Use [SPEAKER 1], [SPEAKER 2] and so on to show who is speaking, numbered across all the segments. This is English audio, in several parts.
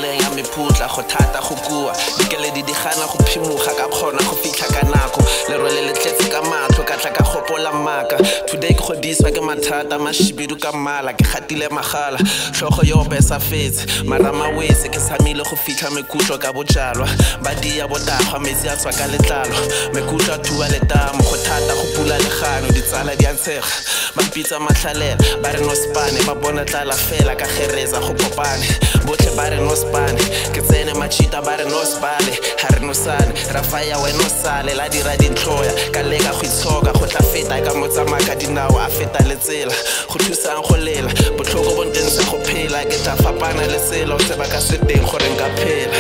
[SPEAKER 1] tseleng ya meputla go thata go kua dikeledi di gana go phimuga ka kgona go fitlha ka nako lerole le tletse ka matlo ka tla ka gopola maka today ke godiswa ke mathata mashibidu ka mala ke gatile magala tlhogo yo besa fetse marama wese ke samile go fitlha mekutlo ka bojalwa ba dia botagwa metsi a tswa ka letlalo mekutlo a thuba letamo go thata go pula legano ditsala di antshega ba mpitsa matlhalela ba re no spane ba bona tlala fela ka gereza go kopane botle ba re no spane ke tsene machita ba re no spale ha re no sane rafaya we no sale la dira dintloya ka lega go itshoka go tla feta ka motsamaka dinao a feta letsela go thusang go lela botlhoko bo ntense go phela ke tla fapana le selo se ba ka se teng gore nka phela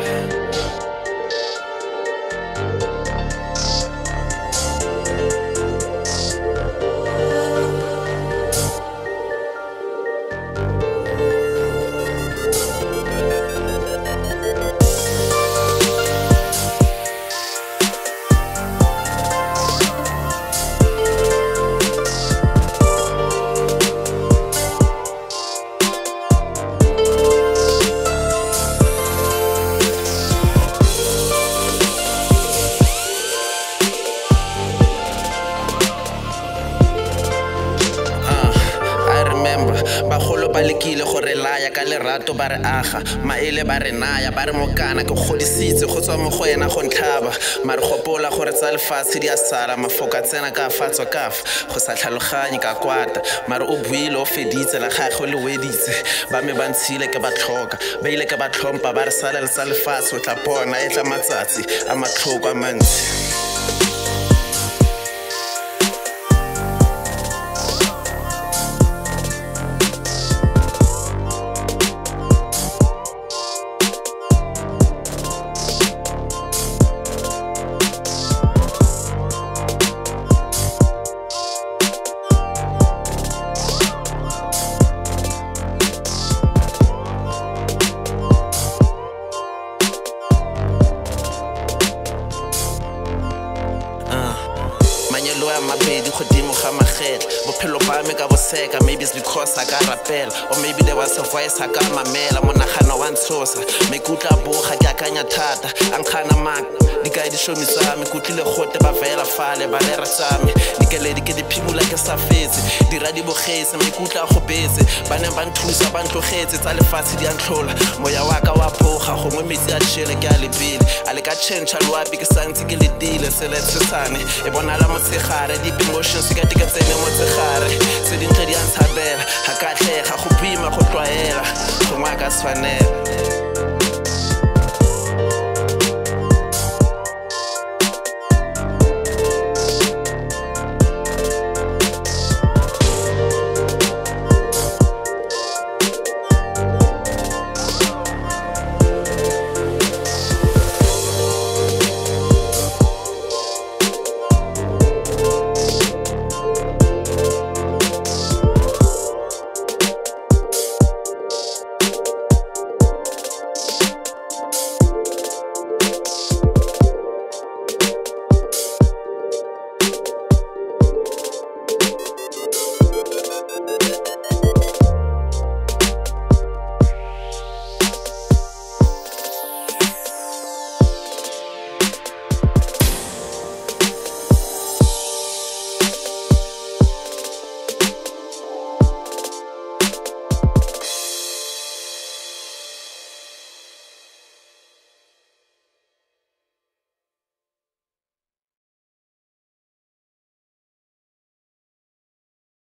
[SPEAKER 1] bagolo ba lekile gore laya ka lerato ba re aga maele ba re naya ba re mokana ke godisitse go tswa mo go ena go ntlhaba mare gopola gore tsa lefatshe di a sala mafoka tsena ka fatswa kafa go sa tlhaloganye ka kwata mare o buile o feditse la gagwe le weditse ba me ba ntshile ke ba tlhoka ba ile ke ba tlhompa ba re sala le tsa lefatshe o tla bona e tla matsatsi a matlhoko a mantsi ya mabedi godimo ga magetla bophelo ba me ka boseka maybe it's because I ka rapela or maybe there was a voice I ka mamela monagano wa ntshosa mekutla boga ke akanya thata ankgana mak di ka di shomisame kutlile gote ba vela fale ba le rasame dikeledi ke di phimula ke sa fetse di ra di bogetse mekutla go betse ba ne ba nthusa ba ntlogetse tsa lefatshe di antlola moya wa ka wa phoga gongwe metsi a tshele ke a lebile a le ka change lwapi ke santse ke letile se le tsane e bonala motsegare deep emotions ka tika tsene motsegare